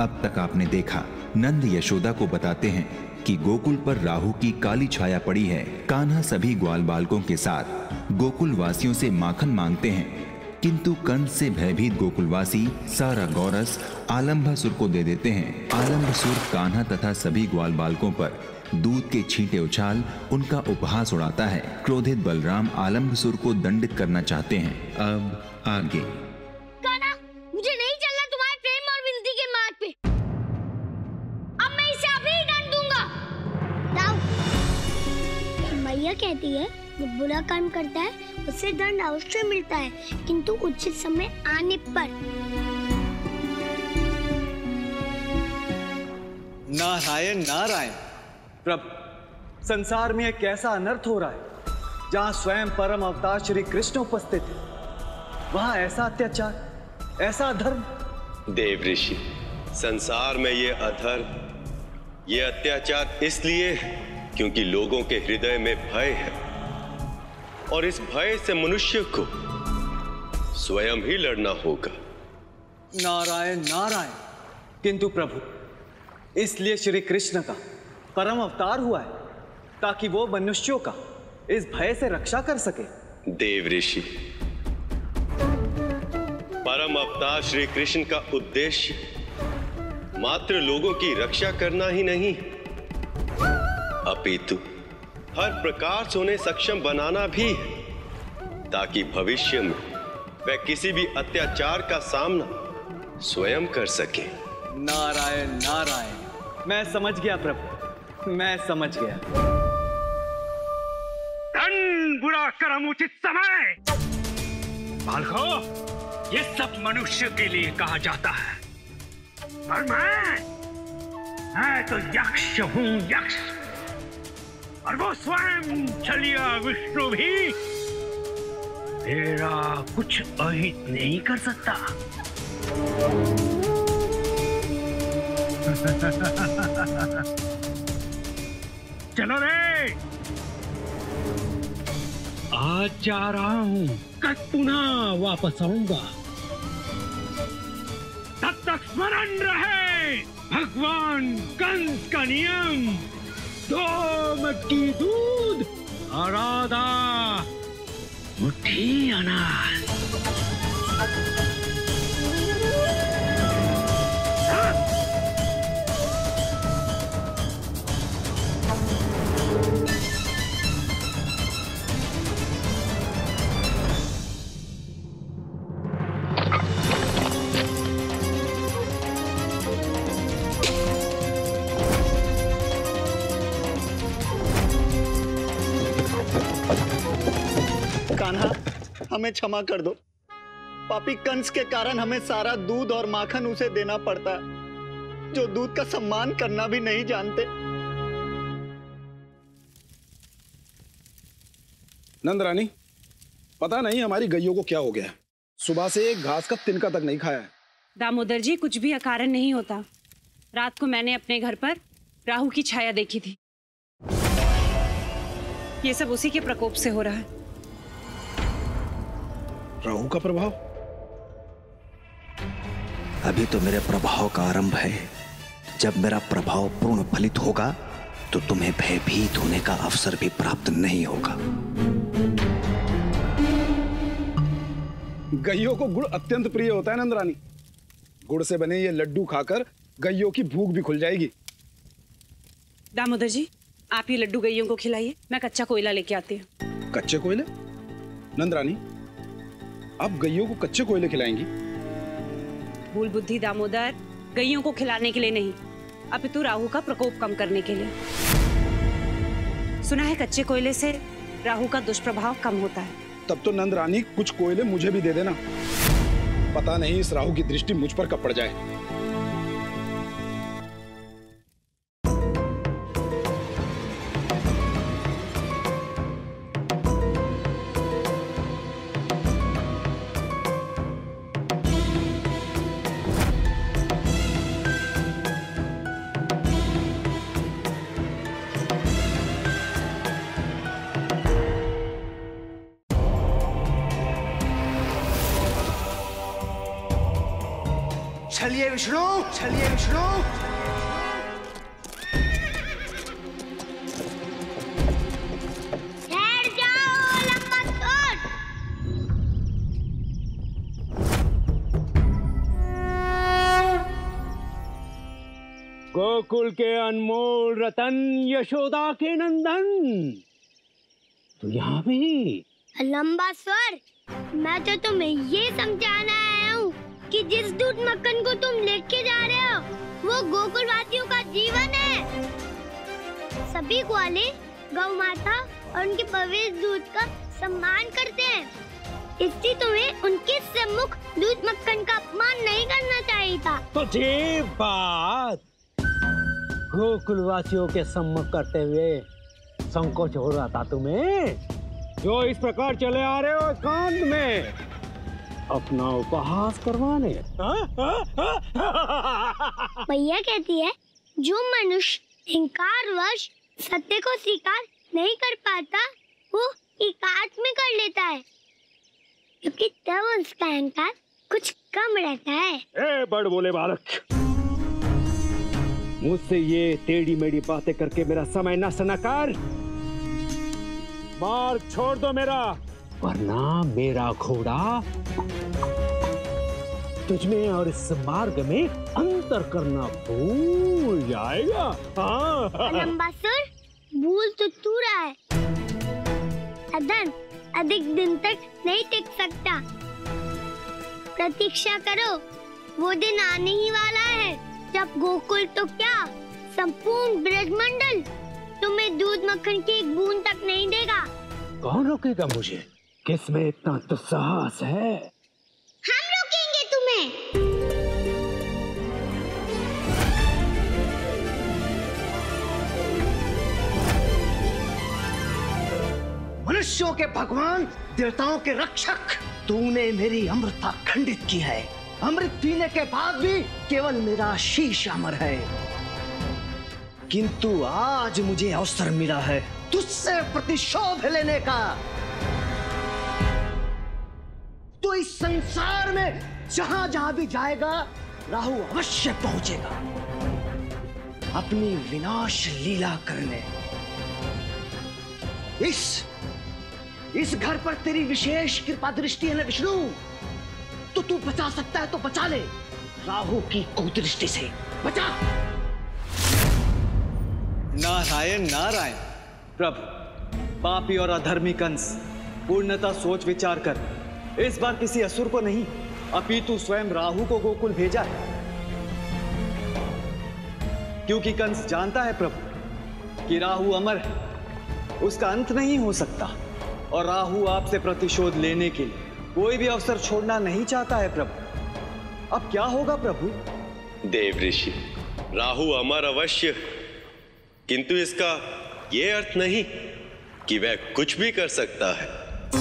अब तक आपने देखा, नंद यशोदा को बताते हैं कि गोकुल पर राहु की काली छाया पड़ी है। कान्हा सभी ग्वाल बालकों के साथ गोकुल वासियों से माखन मांगते हैं, किंतु कंस से भयभीत गोकुलवासी सारा गौरस आलम्भासुर को दे देते हैं। आलम्भासुर कान्हा तथा सभी ग्वाल बालकों पर दूध के छींटे उछाल उनका उपहास उड़ाता है। क्रोधित बलराम आलम्भासुर को दंडित करना चाहते हैं। अब आगे। कान्हा, मुझे नहीं चलना तुम्हारे प्रेम और विनती के मार्ग पे। अब मैं इसे अभी ही दंड दूंगा। मैया कहती है जो बुरा काम करता है उसे दंड अवश्य मिलता है, किंतु उचित समय आने पर। नारायण नारायण। प्रभु, संसार में एक ऐसा अनर्थ हो रहा है जहां स्वयं परम अवतार श्री कृष्ण उपस्थित है, वहां ऐसा अत्याचार, ऐसा अधर्म। देव ऋषि, संसार में ये अधर्म, ये अत्याचार इसलिए है क्योंकि लोगों के हृदय में भय है, और इस भय से मनुष्य को स्वयं ही लड़ना होगा। नारायण नारायण। किंतु प्रभु, इसलिए श्री कृष्ण का परम अवतार हुआ है ताकि वो मनुष्यों का इस भय से रक्षा कर सके। देव ऋषि, परम अवतार श्री कृष्ण का उद्देश्य मात्र लोगों की रक्षा करना ही नहीं, अपितु हर प्रकार से उन्हें सक्षम बनाना भी है, ताकि भविष्य में वे किसी भी अत्याचार का सामना स्वयं कर सके। नारायण नारायण। मैं समझ गया प्रभु, मैं समझ गया। धन बुरा कर्म उचित समय। बालको, ये सब मनुष्य के लिए कहा जाता है, और मैं तो यक्ष हूं, यक्ष। और वो स्वयं छलिया विष्णु भी तेरा कुछ अहित नहीं कर सकता। चलो रे, आज जा रहा हूं, कल पुनः वापस आऊंगा। तब तक स्मरण रहे भगवान कंस का नियम, 2 मटकी दूध और आधा मुट्ठी अनाज। कान्हा, हमें क्षमा कर दो। पापी कंस के कारण हमें सारा दूध और माखन उसे देना पड़ता है, जो दूध का सम्मान करना भी नहीं जानते। नंद रानी, पता नहीं हमारी गैयों को क्या हो गया, सुबह से एक घास का तिनका तक नहीं खाया है। दामोदर जी, कुछ भी अकारण नहीं होता। रात को मैंने अपने घर पर राहु की छाया देखी थी। ये सब उसी के प्रकोप से हो रहा है। राहु का प्रभाव? अभी तो मेरे प्रभाव का आरंभ है। जब मेरा प्रभाव पूर्ण फलित होगा तो तुम्हें भयभीत होने का अवसर भी प्राप्त नहीं होगा। गैयों को गुड़ अत्यंत प्रिय होता है नंद रानी। गुड़ से बने ये लड्डू खाकर गैयों की भूख भी खुल जाएगी। दामोदर जी, आप ये लड्डू गैयों को खिलाइए, मैं कच्चा कोयला लेके आती हूँ। कच्चे कोयले? नंद रानी, आप गैयों को कच्चे कोयले खिलाएंगी? भूल बुद्धि दामोदर, गैयों को खिलाने के लिए नहीं, अपितु राहु का प्रकोप कम करने के लिए। सुना है कच्चे कोयले से राहु का दुष्प्रभाव कम होता है। तब तो नंद रानी कुछ कोयले मुझे भी दे देना, पता नहीं इस राहु की दृष्टि मुझ पर कब पड़ जाए। चलिए विष्णु, चलिए विष्णु। ठहर जाओ लंबा गोकुल के अनमोल रतन, यशोदा के नंदन, तो यहाँ भी। लंबा स्वर, मैं तो तुम्हें ये समझाना आया हूँ कि जिस दूध मक्खन को तुम लेके जा रहे हो वो गोकुल वासियों का जीवन है। सभी ग्वाले गौ माता और उनके पवित्र दूध का सम्मान करते हैं, इसलिए तुम्हें उनके सम्मुख दूध मक्खन का अपमान नहीं करना चाहिए था। तो ये बात गोकुल वासियों के सम्मुख करते हुए संकोच हो रहा था तुम्हें, जो इस प्रकार चले आ रहे हो एकांत में अपना उपहास करवाने। भैया कहती है जो मनुष्य अहंकारवश सत्य को स्वीकार नहीं कर पाता वो एकांत में कर लेता है, क्योंकि तब उसका अहंकार कुछ कम रहता है। ए बड़ बोले बालक, मुझसे ये टेढ़ी मेढ़ी बातें करके मेरा समय नष्ट न कर। मार्ग छोड़ दो मेरा, वरना मेरा घोड़ा तुझमें और इस मार्ग में अंतर करना भूल जाएगा। लंबासुर, भूल तो तू रहा है। अधर्म अधिक दिन तक नहीं टिक सकता। प्रतीक्षा करो, वो दिन आने ही वाला है जब गोकुल तो क्या संपूर्ण ब्रजमंडल तुम्हें दूध मक्खन की एक बूंद तक नहीं देगा। कौन रोकेगा मुझे? किसमें इतना दुस्साहस है? हम रोकेंगे तुम्हें। मनुष्यों के भगवान, देवताओं के रक्षक, तूने मेरी अमृतता खंडित की है। अमृत पीने के बाद भी केवल मेरा शीश अमर है। किंतु आज मुझे अवसर मिला है तुझसे प्रतिशोध लेने का। तो इस संसार में जहां जहां भी जाएगा राहु अवश्य पहुंचेगा अपनी विनाश लीला करने। इस घर पर तेरी विशेष कृपा दृष्टि है ना विष्णु, तो तू बचा सकता है तो बचा ले, राहु की कुदृष्टि से बचा। नारायण नारायण प्रभु, पापी और अधर्मी कंस पूर्णतः सोच विचार कर इस बार किसी असुर को नहीं अपितु स्वयं राहु को गोकुल भेजा है, क्योंकि कंस जानता है प्रभु कि राहु अमर है, उसका अंत नहीं हो सकता, और राहु आपसे प्रतिशोध लेने के लिए कोई भी अवसर छोड़ना नहीं चाहता है प्रभु। अब क्या होगा प्रभु? देव ऋषि, राहु अमर अवश्य, किंतु इसका यह अर्थ नहीं कि वह कुछ भी कर सकता है।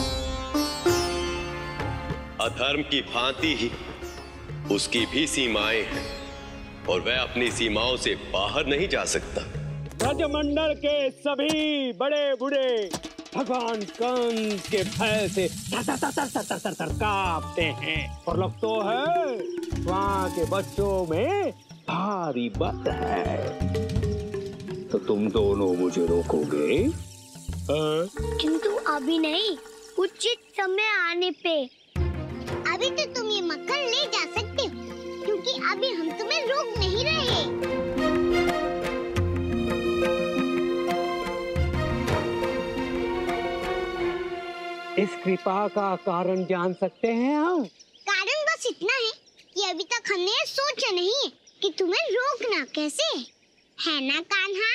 अधर्म की भांति ही उसकी भी सीमाएं हैं और वह अपनी सीमाओं से बाहर नहीं जा सकता। ब्रजमंडल के सभी बड़े बूढ़े भगवान कंस के भय से तर कांपते हैं, और लगता है वहां के बच्चों में भारी बल है। तो तुम दोनों मुझे रोकोगे? किंतु अभी नहीं, उचित समय आने पे। अभी तो तुम ये मक्खन ले जा सकते हो, क्योंकि अभी हम तुम्हें रोक नहीं रहे। इस कृपा का कारण जान सकते हैं हम? कारण बस इतना है कि अभी तक हमने ये सोचा नहीं है कि तुम्हें रोकना कैसे है ना कान्हा?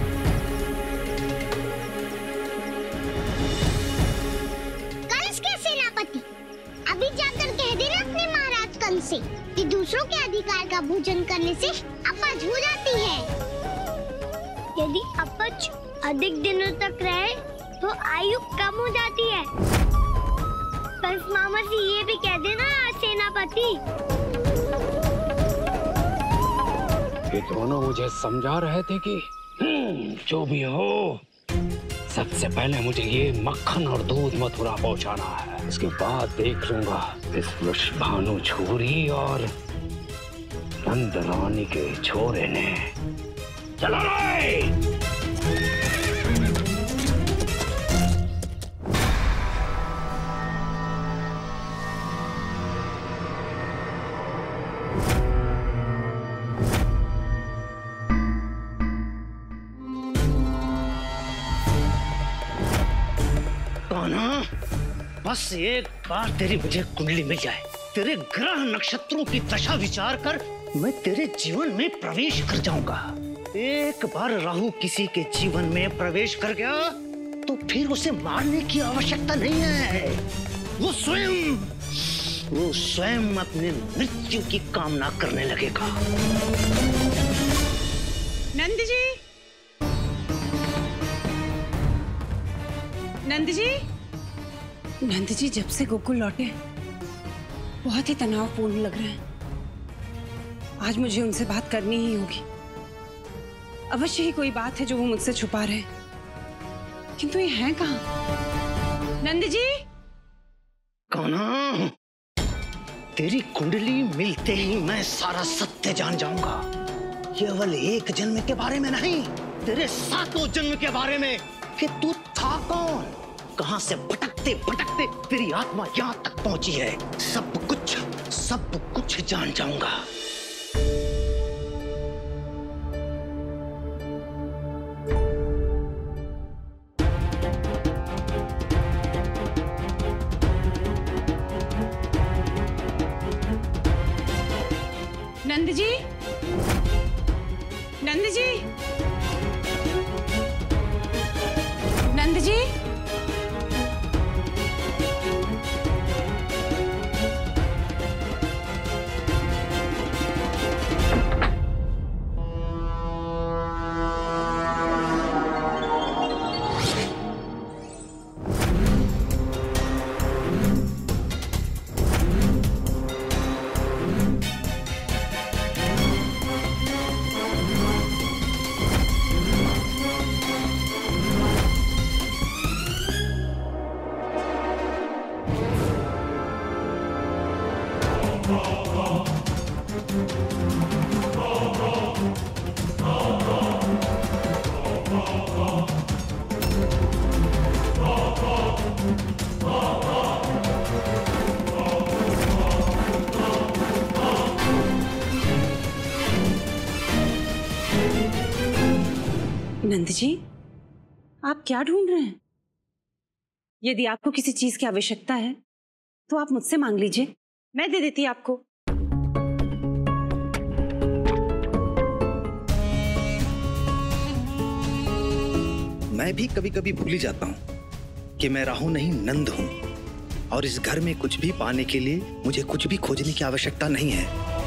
कंस के सेनापति, अभी जाकर कह देना अपने महाराज कंस से कि दूसरों के अधिकार का भोजन करने से अपच हो जाती है। यदि अपच अधिक दिनों तक रहे तो आयु कम हो जाती है। कंस मामा से ये भी कह देना सेनापति। ये दोनों मुझे समझा रहे थे कि जो भी हो, सबसे पहले मुझे ये मक्खन और दूध मथुरा पहुंचाना है। इसके बाद देख लूंगा इस वृषभानु छोरी और नंद रानी के छोरे ने। चलो रे! कान्हा, बस एक बार तेरी मुझे कुंडली मिल जाए, तेरे ग्रह नक्षत्रों की दशा विचार कर मैं तेरे जीवन में प्रवेश कर जाऊंगा। एक बार राहु किसी के जीवन में प्रवेश कर गया तो फिर उसे मारने की आवश्यकता नहीं है। वो स्वयं अपने मृत्यु की कामना करने लगेगा। नंद जी, नंद जी, नंद जी जब से गोकुल लौटे बहुत ही तनावपूर्ण लग रहे हैं। आज मुझे उनसे बात करनी ही होगी। अवश्य ही कोई बात है जो वो मुझसे छुपा रहे हैं, किंतु ये हैं कहाँ? नंद जी! कान्हा, तेरी कुंडली मिलते ही मैं सारा सत्य जान जाऊंगा। केवल एक जन्म के बारे में नहीं, तेरे 7 जन्म के बारे में, कि तू था कौन, कहां से भटकते भटकते तेरी आत्मा यहां तक पहुंची है। सब कुछ जान जाऊंगा। नंद जी, नंद जी, नंद जी, नंद जी, आप क्या ढूंढ रहे हैं? यदि आपको किसी चीज की आवश्यकता है तो आप मुझसे मांग लीजिए, मैं दे देती आपको। मैं भी कभी कभी भूल ही जाता हूं कि मैं राहु नहीं नंद हूं, और इस घर में कुछ भी पाने के लिए मुझे कुछ भी खोजने की आवश्यकता नहीं है।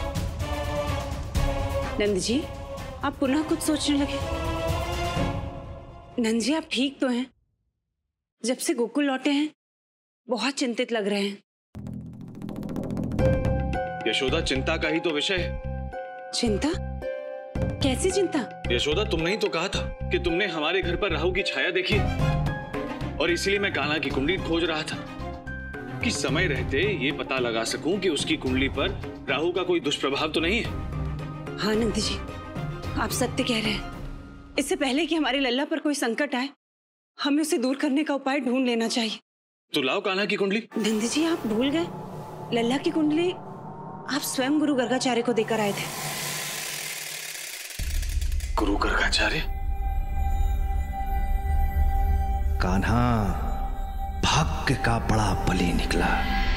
नंद जी, आप पुनः कुछ सोचने लगे? नंद जी, आप ठीक तो हैं? जब से गोकुल लौटे हैं बहुत चिंतित लग रहे हैं। यशोदा, चिंता का ही तो विषय है। चिंता? कैसी चिंता? यशोदा, तुमने ही तो कहा था कि तुमने हमारे घर पर राहु की छाया देखी, और इसीलिए मैं कान्हा की कुंडली खोज रहा था कि समय रहते ये पता लगा सकूं कि उसकी कुंडली पर राहु का कोई दुष्प्रभाव तो नहीं है। हाँ नंद जी, आप सत्य कह रहे हैं। इससे पहले कि हमारे लल्ला पर कोई संकट आए, हमें उसे दूर करने का उपाय ढूंढ लेना चाहिए। तो लाओ कान्हा की कुंडली। नंद जी, आप भूल गए, लल्ला की कुंडली आप स्वयं गुरु गर्गाचार्य को देकर आए थे। गुरु गर्गाचार्य? कान्हा, भाग्य का बड़ा बली निकला।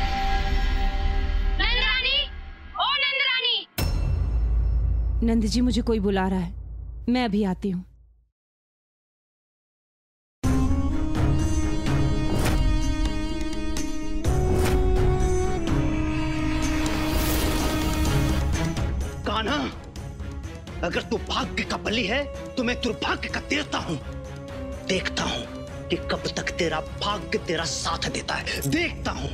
नंदरानी, ओ नंदरानी! नंद जी, मुझे कोई बुला रहा है, मैं अभी आती हूँ। कान्हा, अगर तू भाग्य का बली है तो मैं दुर्भाग्य का देवता हूं। देखता हूं कि कब तक तेरा भाग्य तेरा साथ देता है, देखता हूं।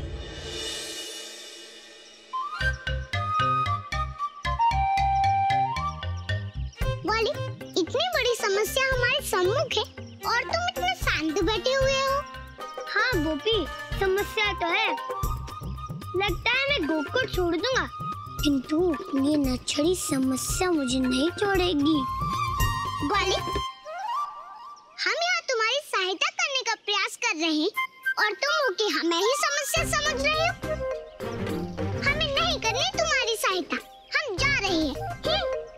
वाली, इतनी बड़ी समस्या हमारे सम्मुख है और तुम इतने शांत बैठे हुए हो। हाँ गोपी, समस्या तो है। लगता है मैं गोकुल छोड़ दूंगा, किंतु ये नछड़ी समस्या मुझे नहीं छोड़ेगी। ग्वाली, हम यहाँ तुम्हारी सहायता करने का प्रयास कर रहे हैं और तुम हो कि हमें ही समस्या समझ रहे हो। हमें नहीं करनी तुम्हारी सहायता, हम जा रहे हैं।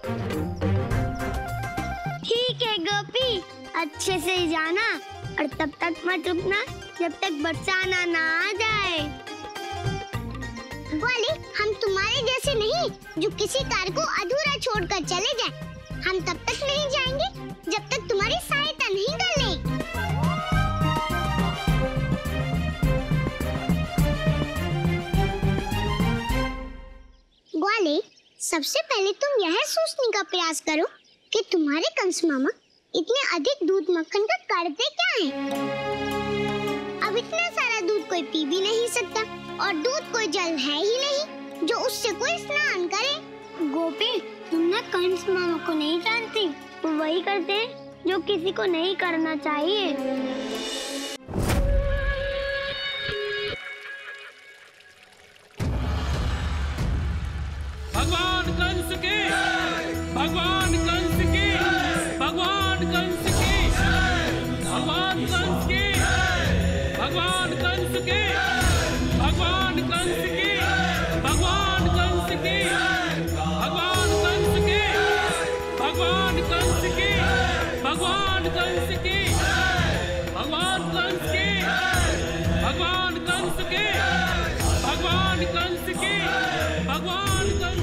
ठीक है गोपी, अच्छे से जाना और तब तक मत रुकना जब तक बरसाना ना आ जाए। ग्वाली, हम तुम्हारे जैसे नहीं जो किसी कार्य को अधूरा छोड़कर चले जाएं। हम तब तक नहीं जाएंगे जब तक तुम्हारी सहायता नहीं कर लें। ग्वाली, सबसे पहले तुम यह सोचने का प्रयास करो कि तुम्हारे कंस मामा इतने अधिक दूध मक्खन का करते क्या हैं? अब इतना सारा दूध कोई पी भी नहीं सकता और दूध कोई जल है ही नहीं जो उससे कोई स्नान करे। गोपी, तुमने कंस मामा को नहीं जानती, वो वही करते हैं जो किसी को नहीं करना चाहिए। भगवान कंस के, भगवान कंस के, भगवान कंस के, भगवान कंस के, भगवान कंस के, भगवान कंस के, भगवान कंस के, भगवान कंस के, भगवान कंस के, भगवान कंस के, भगवान कंस के, भगवान कंस के, भगवान कंस के, भगवान कंस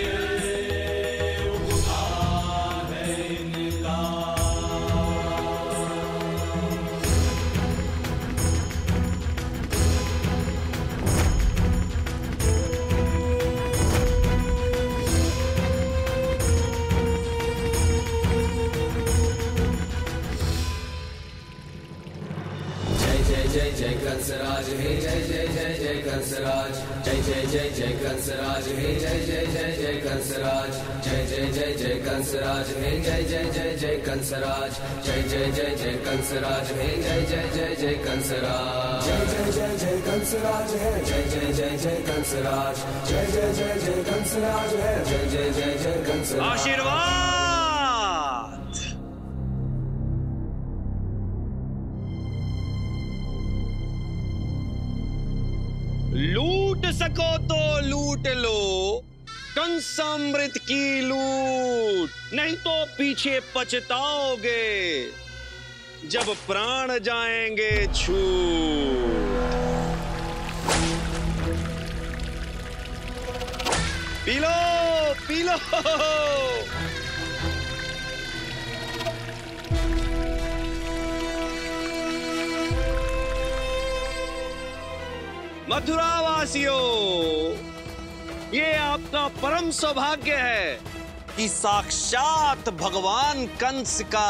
जय कंसराज हे जय जय जय जय कंसराज जय जय जय जय कंसराज हे जय जय जय जय कंसराज जय जय जय जय कंसराज हे जय जय जय जय कंसराज जय जय जय जय कंसराज हे जय जय जय जय कंसराज जय जय जय जय कंसराज हे जय जय जय जय कंसराज जय जय जय जय कंसराज हे जय जय जय जय कंसराज। आशीर्वाद। लूट सको तो लूट लो कंसामृत की लूट, नहीं तो पीछे पछताओगे जब प्राण जाएंगे छूट। पी लो पी लो। मथुरा वासियों, ये आपका परम सौभाग्य है कि साक्षात भगवान कंस का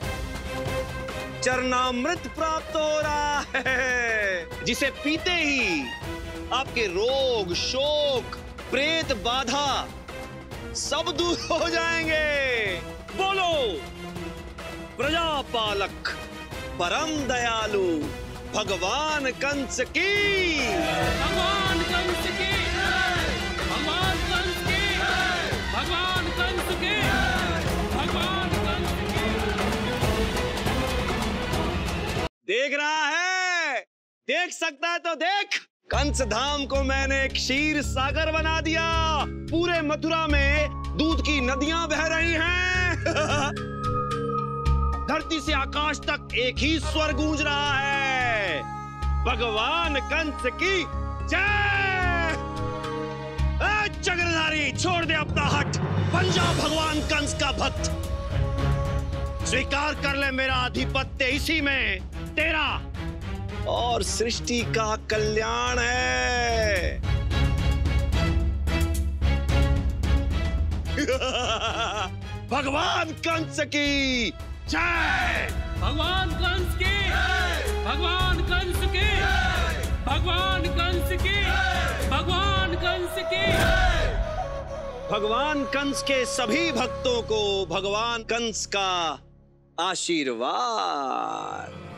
चरणामृत प्राप्त हो रहा है, जिसे पीते ही आपके रोग शोक प्रेत बाधा सब दूर हो जाएंगे। बोलो प्रजापालक परम दयालु भगवान कंस की। भगवान कंस की, भगवान कंस की, भगवान कंस की, भगवान कंस की। देख रहा है, देख सकता है तो देख, कंस धाम को मैंने एक क्षीर सागर बना दिया। पूरे मथुरा में दूध की नदियां बह रही हैं। धरती से आकाश तक एक ही स्वर गूंज रहा है, भगवान कंस की जय। चक्रधारी छोड़ दे अपना हट, बन जा भगवान कंस का भक्त। स्वीकार कर ले मेरा आधिपत्य, इसी में तेरा और सृष्टि का कल्याण है। भगवान कंस की जय। भगवान कंस के, भगवान कंस के, भगवान कंस के, भगवान कंस के। भगवान कंस के सभी भक्तों को भगवान कंस का आशीर्वाद।